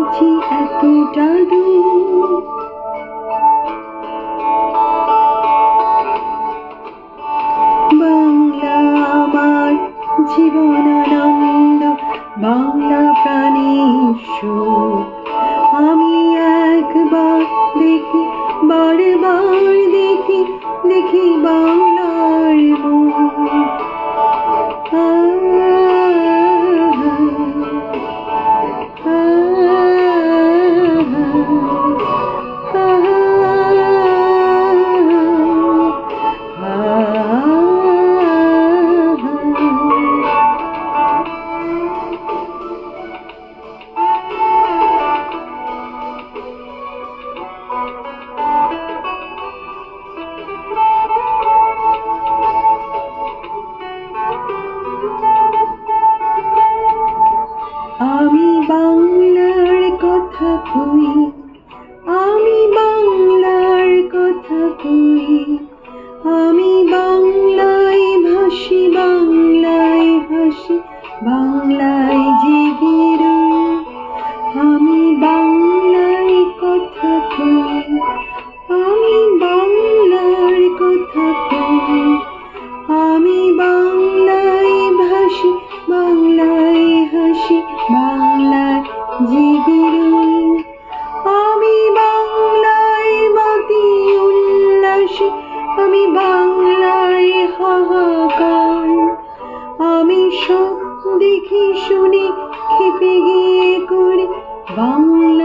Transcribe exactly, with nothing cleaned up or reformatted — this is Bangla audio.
পেয়েছি এতটা দূর। বাংলা আমার জীবনানন্দ, বাংলা প্রাণের সুখ। আমি একবার দেখি, বারবার দেখি, দেখি বাংলার মুখ। আমি বাংলার কথা কই, আমি বাংলার কথা কই, আমি বাংলায় ভাসি, বাংলায় হাসি, বাংলায় জেগে রই। আমি বাংলার কথা কই, আমি বাংলার কথা কই, আমি বাংলায় ভাসি, বাংলায় হাসি, বাংলায় জেগে রই। আমি বাংলায় মাতি উল্লাসী, আমি বাংলায় হাহাকার। আমি সব দেখি শুনি, খেপে গিয়ে করি বাংলা।